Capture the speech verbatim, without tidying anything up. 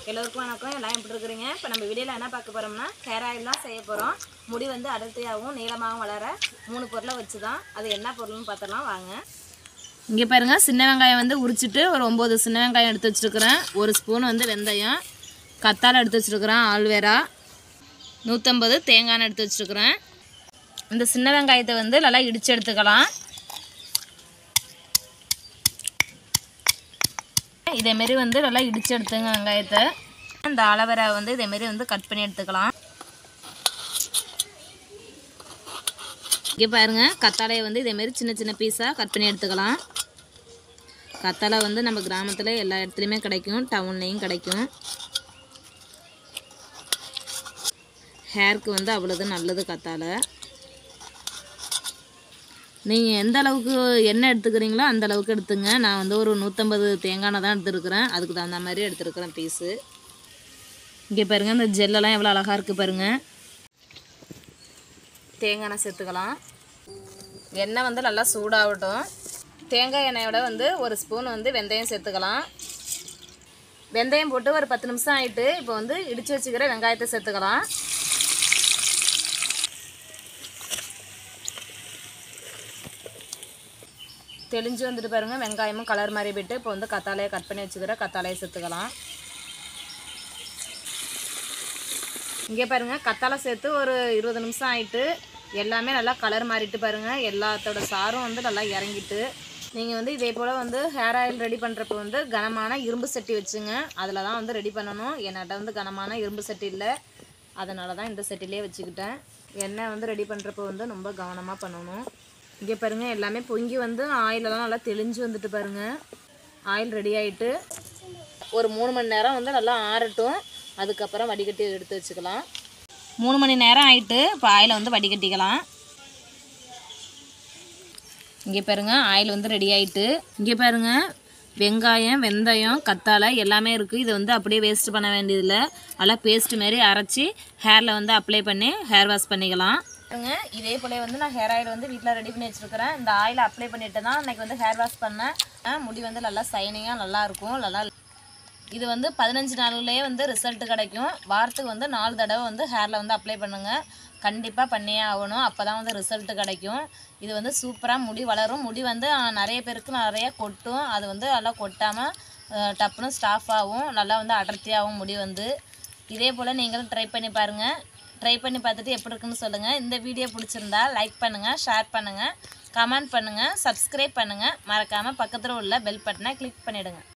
எல்லோருக்கும் வணக்கம். எல்லாம் எப்படி இருக்கிறீங்க? இப்போ நம்ம வீடியோவில் என்ன பார்க்க போகிறோம்னா ஹேர் ஆயில் தான் செய்ய போகிறோம். முடி வந்து அடர்த்தியாகவும் நீளமாகவும் வளர மூணு பொருளை வச்சு தான். அது என்ன பொருள்னு பார்த்துலாம் வாங்க. இங்கே பாருங்கள், சின்ன வெங்காயம் வந்து உரிச்சிட்டு ஒரு ஒம்பது சின்ன வெங்காயம் எடுத்து வச்சுருக்கிறேன். ஒரு ஸ்பூன் வந்து வெந்தயம், கத்தாழை எடுத்து வச்சுருக்கிறேன், ஆல்வேரா, நூற்றம்பது தேங்காய் எடுத்து வச்சுருக்கிறேன். இந்த சின்ன வெங்காயத்தை வந்து நல்லா இடித்து எடுத்துக்கலாம். இதேமாரி வந்து நல்லா இடித்து எடுத்துங்க வெங்காயத்தை. இந்த ஆலோவேரா வந்து இதேமாரி வந்து கட் பண்ணி எடுத்துக்கலாம். இங்கே பாருங்கள், கத்தாழையை வந்து இதேமாரி சின்ன சின்ன பீஸாக கட் பண்ணி எடுத்துக்கலாம். கத்தாழை வந்து நம்ம கிராமத்தில் எல்லா இடத்துலையுமே கிடைக்கும், டவுன்லேயும் கிடைக்கும். ஹேருக்கு வந்து அவ்வளோது நல்லது கத்தாழை. நீங்கள் எந்த அளவுக்கு எண்ணெய் எடுத்துக்கிறீங்களோ அந்த அளவுக்கு எடுத்துங்க. நான் வந்து ஒரு நூற்றம்பது தேங்காய் தான் எடுத்துருக்குறேன். அதுக்கு தகுந்த மாதிரி எடுத்துருக்குறேன் பீஸு. இங்கே பாருங்கள், இந்த ஜெல்லெல்லாம் எவ்வளோ அழகாக இருக்குது பாருங்கள். தேங்காய் எண்ணெய் சேர்த்துக்கலாம். எண்ணெய் வந்து நல்லா சூடாகட்டும். தேங்காய் எண்ணெயோட வந்து ஒரு ஸ்பூன் வந்து வெந்தயம் சேர்த்துக்கலாம். வெந்தயம் போட்டு ஒரு பத்து நிமிஷம் ஆகிட்டு இப்போ வந்து இடித்து வச்சுக்கிற வெங்காயத்தை சேர்த்துக்கலாம். தெளிஞ்சு வந்துட்டு பாருங்கள், வெங்காயமும் கலர் மாதிரி போய்ட்டு இப்போ வந்து கத்தாழையை கட் பண்ணி வச்சுக்கிற கத்தாழையை சேர்த்துக்கலாம். இங்கே பாருங்கள், கத்தாழை சேர்த்து ஒரு இருபது நிமிஷம் ஆகிட்டு எல்லாமே நல்லா கலர் மாறிட்டு பாருங்கள். எல்லாத்தோட சாரும் வந்து நல்லா இறங்கிட்டு. நீங்கள் வந்து இதே போல் வந்து ஹேர் ஆயில் ரெடி பண்ணுறப்போ வந்து கனமான இரும்பு சட்டி வச்சுங்க. அதில் தான் வந்து ரெடி பண்ணணும். என்கிட்ட வந்து கனமான இரும்பு சட்டி இல்லை, அதனால தான் இந்த சட்டிலே வச்சுக்கிட்டேன். எண்ணெய் வந்து ரெடி பண்ணுறப்போ வந்து ரொம்ப கவனமாக பண்ணணும். இங்கே பாருங்கள், எல்லாமே பொங்கி வந்து ஆயிலெல்லாம் நல்லா தெளிஞ்சு வந்துட்டு பாருங்கள். ஆயில் ரெடி ஆகிட்டு ஒரு மூணு மணி நேரம் வந்து நல்லா ஆறட்டும். அதுக்கப்புறம் வடிகட்டி எடுத்து வச்சுக்கலாம். மூணு மணி நேரம் ஆகிட்டு இப்போ ஆயிலை வந்து வடிகட்டிக்கலாம். இங்கே பாருங்கள், ஆயில் வந்து ரெடி ஆகிட்டு. இங்கே பாருங்கள், வெங்காயம், வெந்தயம், கத்தாழை எல்லாமே இருக்குது. இதை வந்து அப்படியே வேஸ்ட் பண்ண வேண்டியதில்லை. நல்லா பேஸ்ட்டு மாரி அரைச்சி ஹேரில் வந்து அப்ளை பண்ணி ஹேர் வாஷ் பண்ணிக்கலாம். இதே போல வந்து நான் ஹேர் ஆயில் வந்து வீட்டில் ரெடி பண்ணி வச்சுருக்கிறேன். இந்த ஆயிலை அப்ளை பண்ணிட்டு தான் இன்றைக்கி வந்து ஹேர் வாஷ் பண்ணேன். முடி வந்து நல்லா சைனிங்காக நல்லாயிருக்கும். நல்லா இது வந்து பதினஞ்சு நாள்லேயே வந்து ரிசல்ட்டு கிடைக்கும். வாரத்துக்கு வந்து நாலு தடவை வந்து ஹேரில் வந்து அப்ளை பண்ணுங்கள். கண்டிப்பாக பண்ணியே ஆகணும், அப்போ தான் வந்து ரிசல்ட்டு கிடைக்கும். இது வந்து சூப்பராக முடி வளரும். முடி வந்து நிறைய பேருக்கு நிறைய கொட்டும். அது வந்து நல்லா கொட்டாமல் டப்புன்னு ஸ்டாஃப் ஆகும். நல்லா வந்து அடர்த்தியாகவும் முடி வந்து. இதே போல் நீங்களும் ட்ரை பண்ணி பாருங்கள். ட்ரை பண்ணி பார்த்துட்டு எப்படி இருக்குன்னு சொல்லுங்கள். இந்த வீடியோ பிடிச்சிருந்தா லைக் பண்ணுங்கள், ஷேர் பண்ணுங்கள், கமெண்ட் பண்ணுங்கள், சப்ஸ்கிரைப் பண்ணுங்கள். மறக்காமல் பக்கத்தில் உள்ள பெல் பட்டனை கிளிக் பண்ணிவிடுங்க.